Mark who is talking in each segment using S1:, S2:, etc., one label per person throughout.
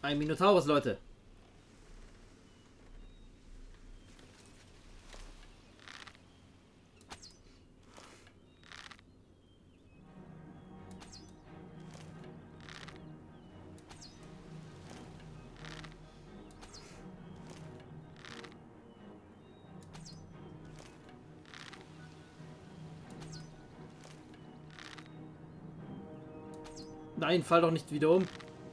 S1: Ein Minotaurus, Leute. Nein, fall doch nicht wieder um.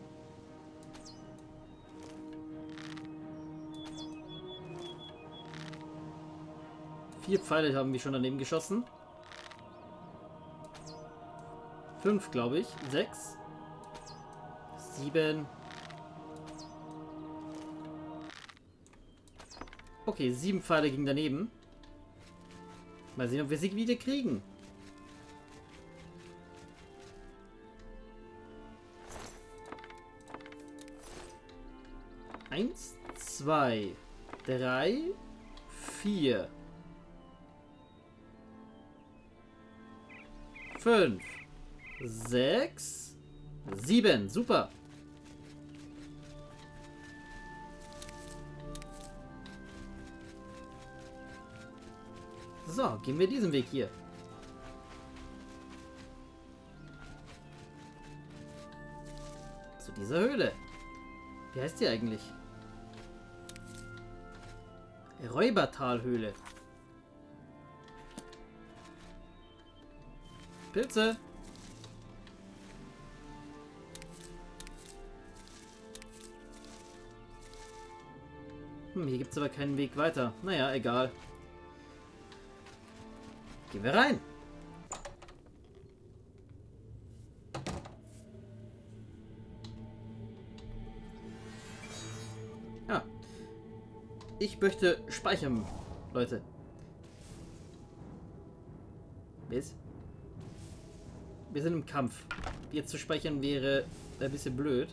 S1: Vier Pfeile haben wir schon daneben geschossen. 5, glaube ich. 6. 7. Okay, 7 Pfeile gingen daneben. Mal sehen, ob wir sie wieder kriegen. Eins, 2, 3, 4, 5, 6, 7. Super. So, gehen wir diesen Weg hier. Zu dieser Höhle. Wie heißt die eigentlich? Räubertalhöhle. Pilze. Hier gibt es aber keinen Weg weiter. Naja, egal. Gehen wir rein. Ja. Ich möchte speichern, Leute. Was? Wir sind im Kampf. Jetzt zu speichern wäre ein bisschen blöd.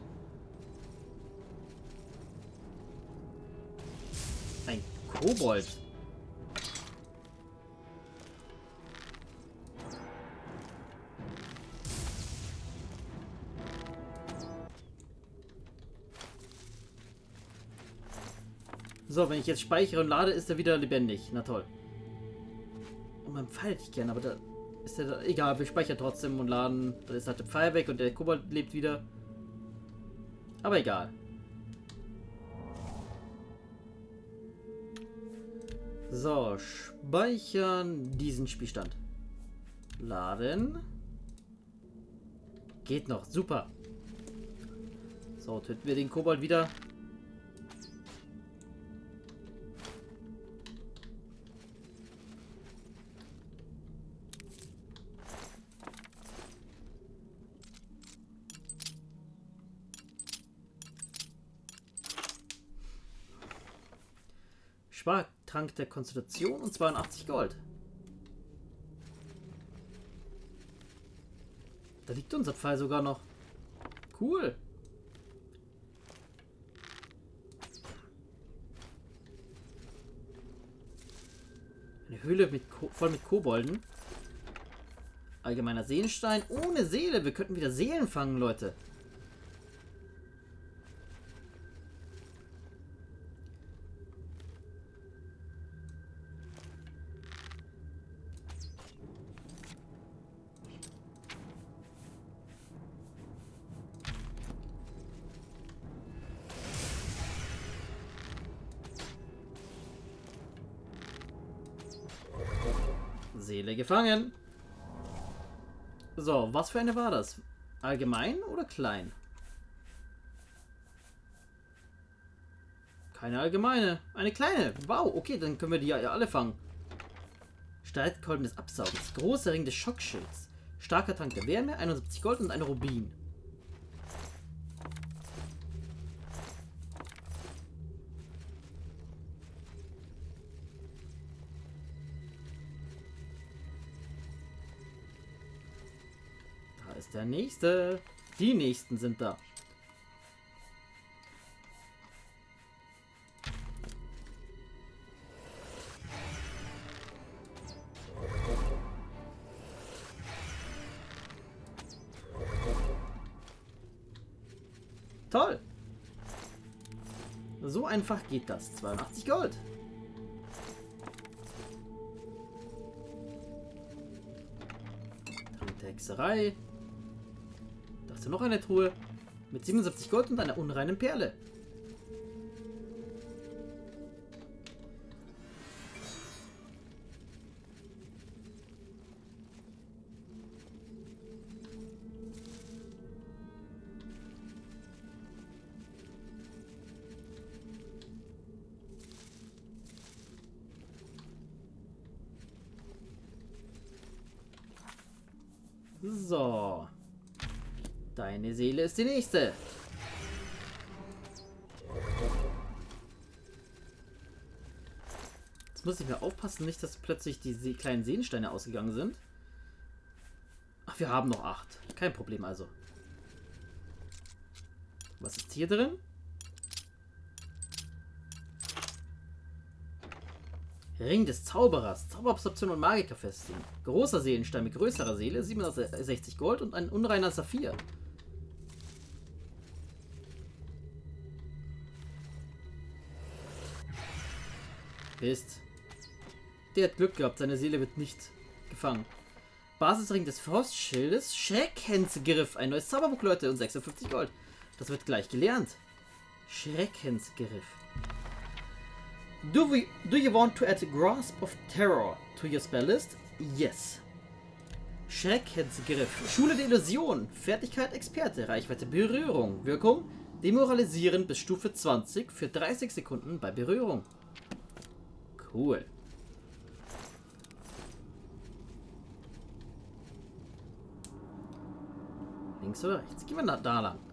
S1: Ein Kobold. So, wenn ich jetzt speichere und lade, ist er wieder lebendig. Na toll. Und man Pfeil hätte ich gerne, aber da ist er... Egal, wir speichern trotzdem und laden. Dann ist halt der Pfeil weg und der Kobold lebt wieder. Aber egal. So, speichern diesen Spielstand. Laden. Geht noch, super. So, töten wir den Kobold wieder. Spartrank der Konstitution und 82 Gold. Da liegt unser Pfeil sogar noch. Cool. Eine Höhle voll mit Kobolden. Allgemeiner Seelenstein ohne Seele. Wir könnten wieder Seelen fangen, Leute. Seele gefangen. So, was für eine war das? Allgemein oder klein? Keine allgemeine. Eine kleine. Wow, okay, dann können wir die ja alle fangen. Streitkolben des Absaugens. Großer Ring des Schockschilds. Starker Trank der Wärme. 71 Gold und ein Rubin. Der nächste. Die nächsten sind da. Toll. So einfach geht das. 82 Gold. Dritte Hexerei. Da ist ja noch eine Truhe. Mit 77 Gold und einer unreinen Perle. So. Deine Seele ist die nächste. Jetzt muss ich mir aufpassen, nicht, dass plötzlich die kleinen Seelensteine ausgegangen sind. Ach, wir haben noch 8. Kein Problem also. Was ist hier drin? Ring des Zauberers. Zauberabsorption und Magikerfestigung. Großer Seelenstein mit größerer Seele. 760 Gold und ein unreiner Saphir. Mist. Der hat Glück gehabt. Seine Seele wird nicht gefangen. Basisring des Frostschildes. Schreckensgriff. Ein neues Zauberbuch, Leute. Und 56 Gold. Das wird gleich gelernt. Schreckensgriff. Do you want to add Grasp of Terror to your spell list? Yes. Schreckensgriff. Schule der Illusion. Fertigkeit Experte. Reichweite Berührung. Wirkung. Demoralisieren bis Stufe 20 für 30 Sekunden bei Berührung. Cool. Links oder rechts? Gehen wir da lang.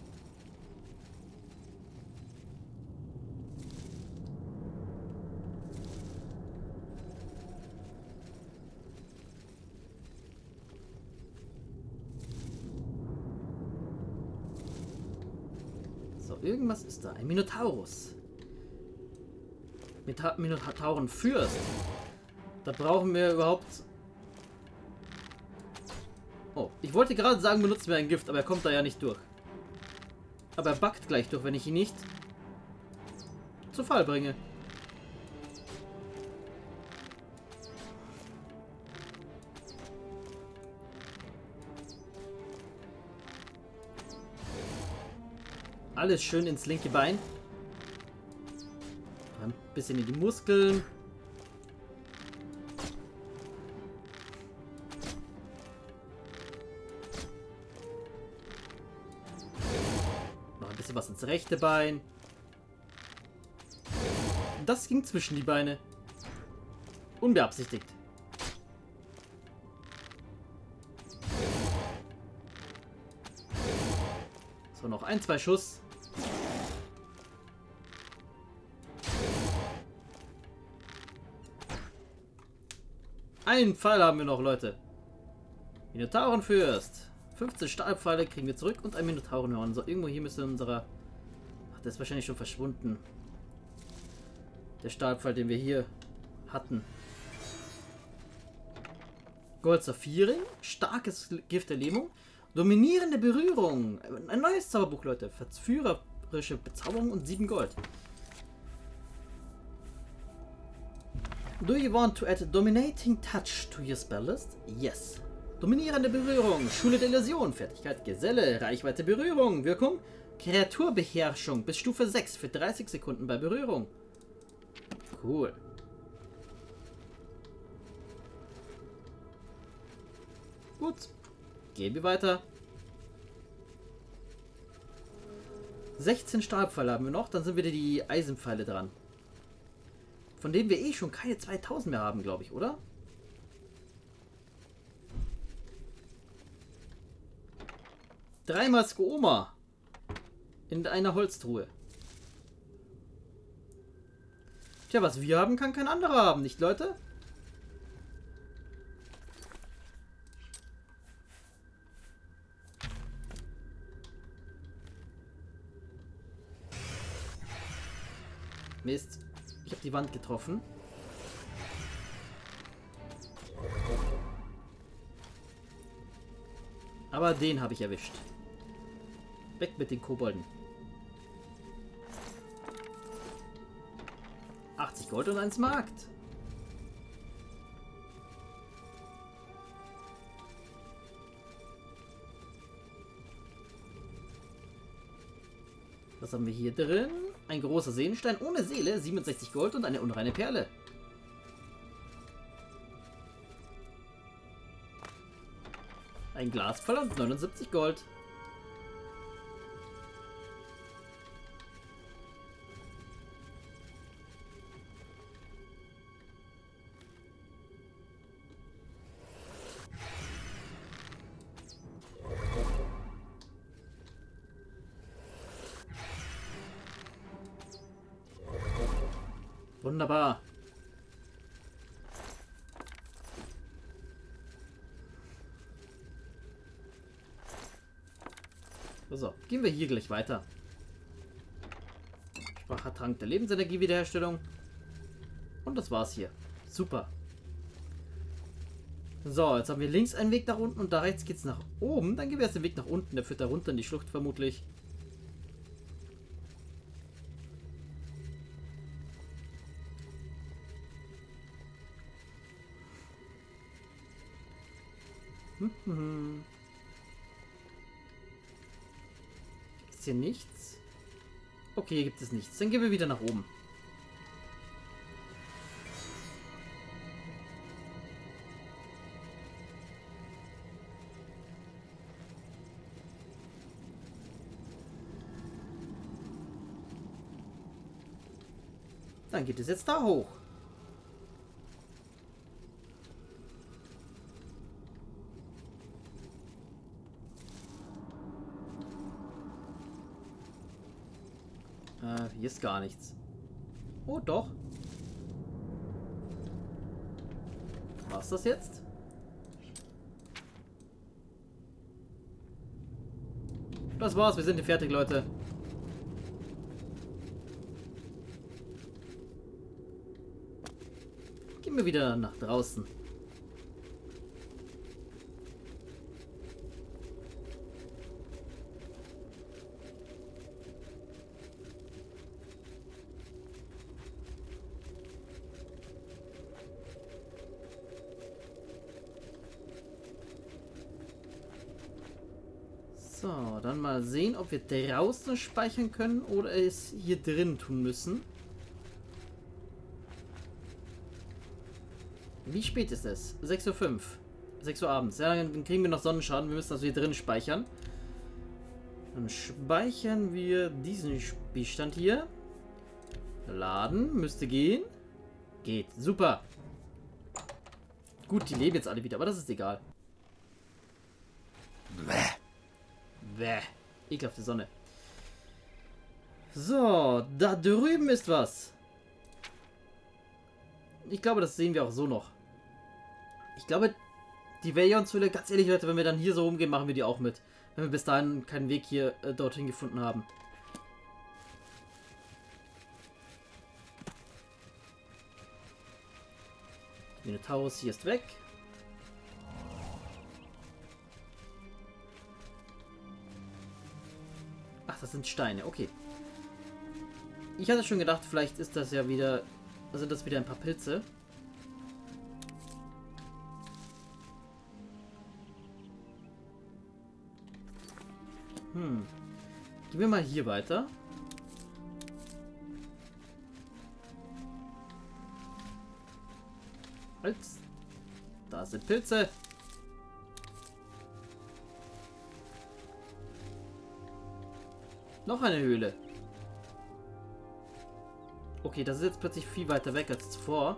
S1: So, irgendwas ist da. Ein Minotaurus. Minotaurenfürst. Da brauchen wir überhaupt... Oh, ich wollte gerade sagen, benutzen wir ein Gift, aber er kommt da ja nicht durch. Aber er backt gleich durch, wenn ich ihn nicht zu Fall bringe. Alles schön ins linke Bein. Ein bisschen in die Muskeln. Noch ein bisschen was ins rechte Bein. Das ging zwischen die Beine. Unbeabsichtigt. So, noch ein, zwei Schuss. Einen Pfeil haben wir noch, Leute. Minotaurenfürst. 15 Stahlpfeile kriegen wir zurück und ein Minotaurenhorn. So, irgendwo hier müsste unserer... Ach, der ist wahrscheinlich schon verschwunden. Der Stahlpfeil, den wir hier hatten. Gold Saphiring. Starkes Gift der Lähmung. Dominierende Berührung. Ein neues Zauberbuch, Leute. Verführerische Bezauberung und 7 Gold. Do you want to add Dominating Touch to your spell list? Yes. Dominierende Berührung. Schule der Illusion. Fertigkeit Geselle. Reichweite Berührung. Wirkung. Kreaturbeherrschung bis Stufe 6 für 30 Sekunden bei Berührung. Cool. Gut. Gehen wir weiter. 16 Stahlpfeile haben wir noch. Dann sind wieder die Eisenpfeile dran. Von denen wir eh schon keine 2000 mehr haben, glaube ich, oder? Dreimal Skooma. In einer Holztruhe. Tja, was wir haben, kann kein anderer haben, nicht, Leute? Mist. Ich habe die Wand getroffen. Aber den habe ich erwischt. Weg mit den Kobolden. 67 Gold und 1 Markt. Was haben wir hier drin? Ein großer Seelenstein ohne Seele, 67 Gold und eine unreine Perle. Ein Glaspfeil und 79 Gold. Wunderbar. So, gehen wir hier gleich weiter. Schwacher Trank der Lebensenergie-Wiederherstellung. Und das war's hier. Super. So, jetzt haben wir links einen Weg nach unten und da rechts geht's nach oben. Dann gehen wir jetzt den Weg nach unten. Der führt da runter in die Schlucht vermutlich. Ist hier nichts? Okay, hier gibt es nichts. Dann gehen wir wieder nach oben. Dann geht es jetzt da hoch. Hier ist gar nichts. Oh, doch. War's das jetzt? Das war's, wir sind hier fertig, Leute. Gehen wir wieder nach draußen. So, dann mal sehen, ob wir draußen speichern können oder es hier drin tun müssen. Wie spät ist es? 6:05 Uhr. 6 Uhr abends. Ja, dann kriegen wir noch Sonnenschaden. Wir müssen also hier drin speichern. Dann speichern wir diesen Spielstand hier. Laden. Müsste gehen. Geht. Super. Gut, die leben jetzt alle wieder, aber das ist egal. Bäh. Ekelhafte Sonne. So, da drüben ist was. Ich glaube, das sehen wir auch so noch. Ich glaube, die Veillon-Höhle, ganz ehrlich, Leute, wenn wir dann hier so rumgehen, machen wir die auch mit. Wenn wir bis dahin keinen Weg hier dorthin gefunden haben. Minotaurus hier ist weg. Ach, das sind Steine, okay. Ich hatte schon gedacht, vielleicht ist das ja wieder... sind das wieder ein paar Pilze. Gehen wir mal hier weiter. Halt. Da sind Pilze. Noch eine Höhle. Okay, das ist jetzt plötzlich viel weiter weg als zuvor.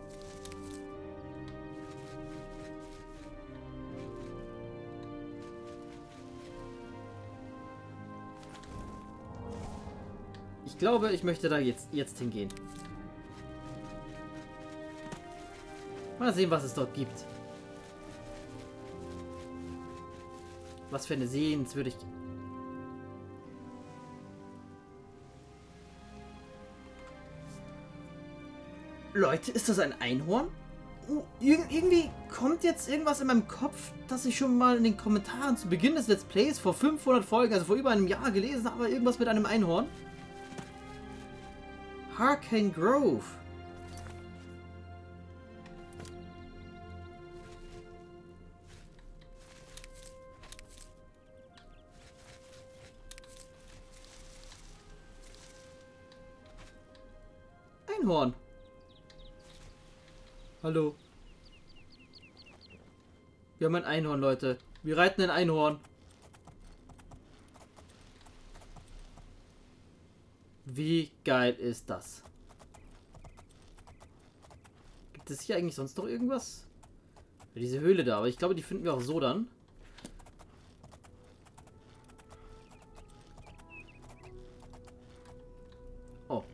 S1: Ich glaube, ich möchte da jetzt hingehen. Mal sehen, was es dort gibt. Was für eine Sehenswürdigkeit. Leute, ist das ein Einhorn? Oh, irgendwie kommt jetzt irgendwas in meinem Kopf, das ich schon mal in den Kommentaren zu Beginn des Let's Plays vor 500 Folgen, also vor über einem Jahr gelesen habe, irgendwas mit einem Einhorn. Hurricane Grove. Einhorn. Hallo. Wir haben ein Einhorn, Leute. Wir reiten ein Einhorn. Wie geil ist das? Gibt es hier eigentlich sonst noch irgendwas? Diese Höhle da, aber ich glaube, die finden wir auch so dann. Oh.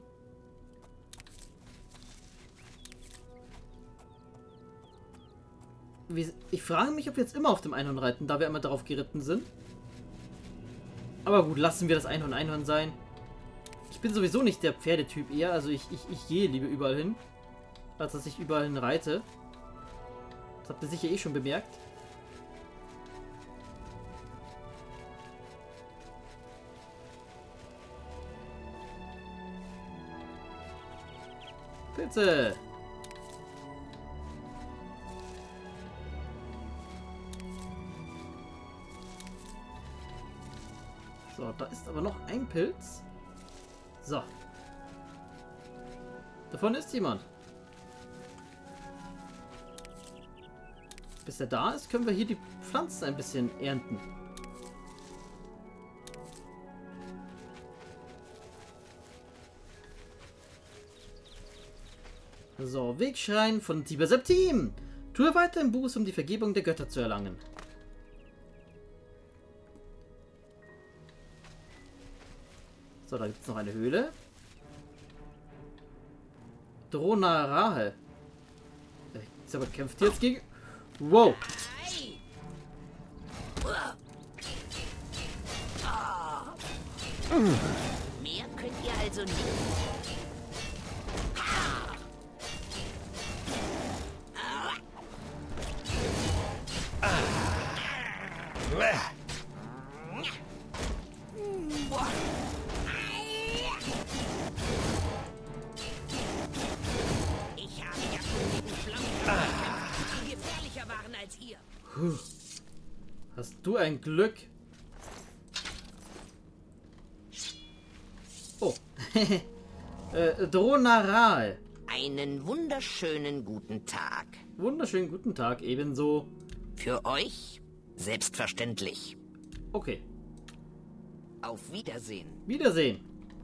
S1: Ich frage mich, ob wir jetzt immer auf dem Einhorn reiten, da wir immer darauf geritten sind. Aber gut, lassen wir das Einhorn Einhorn sein. Ich bin sowieso nicht der Pferdetyp eher, also ich gehe lieber überall hin, als dass ich überall hin reite. Das habt ihr sicher eh schon bemerkt. Pilze! So, da ist aber noch ein Pilz. So. Davon ist jemand. Bis er da ist, können wir hier die Pflanzen ein bisschen ernten. So, Wegschrein von Tiber Septim. Tue weiter im Buß, um die Vergebung der Götter zu erlangen. So, da gibt es noch eine Höhle. Dronarahe. Aber kämpft jetzt gegen... Wow.
S2: Mehr könnt ihr also nicht. Ich habe ja gegen Schlangen, die gefährlicher waren als ihr.
S1: Hast du ein Glück? Oh. Dronarahe.
S2: Einen wunderschönen guten Tag.
S1: Wunderschönen guten Tag, ebenso.
S2: Für euch selbstverständlich.
S1: Okay.
S2: Auf Wiedersehen.
S1: Wiedersehen.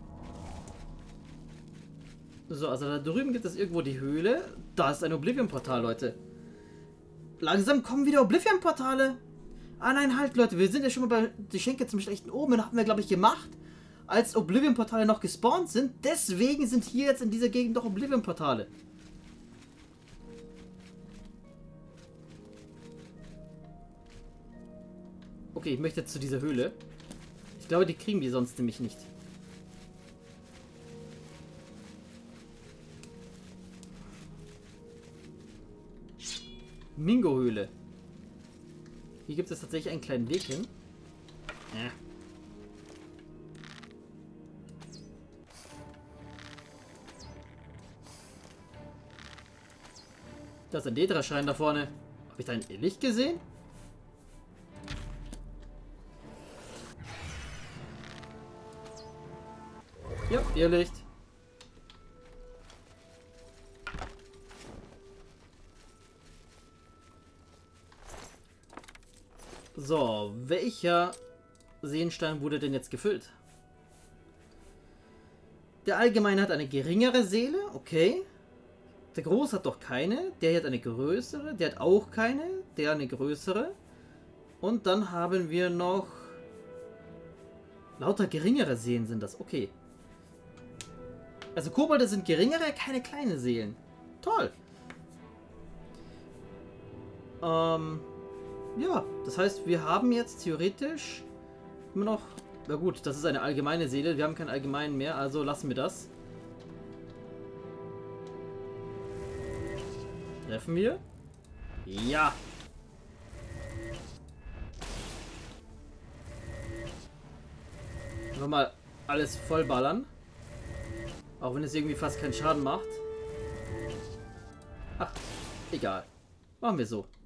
S1: So, also da drüben gibt es irgendwo die Höhle. Da ist ein Oblivion-Portal, Leute. Langsam kommen wieder Oblivion-Portale. Ah nein, halt, Leute. Wir sind ja schon mal bei die Schenke zum schlechten Omen. Haben wir, glaube ich, gemacht, als Oblivion-Portale noch gespawnt sind. Deswegen sind hier jetzt in dieser Gegend doch Oblivion-Portale. Okay, ich möchte jetzt zu dieser Höhle. Ich glaube, die kriegen wir sonst nämlich nicht. Mingo-Höhle. Hier gibt es tatsächlich einen kleinen Weg hin. Ja. Da ist ein Dedra-Schrein da vorne. Habe ich da ein Irrlicht gesehen? Ja, Irrlicht. So, welcher Seenstein wurde denn jetzt gefüllt? Der Allgemeine hat eine geringere Seele, okay. Der Große hat doch keine. Der hier hat eine größere. Der hat auch keine. Der eine größere. Und dann haben wir noch... Lauter geringere Seelen sind das, okay. Also Kobolde sind geringere, keine kleine Seelen. Toll. Ja, das heißt, wir haben jetzt theoretisch immer noch... Na gut, das ist eine allgemeine Seele. Wir haben keinen allgemeinen mehr, also lassen wir das. Treffen wir? Ja. Nochmal alles vollballern. Auch wenn es irgendwie fast keinen Schaden macht. Ach, egal. Machen wir so.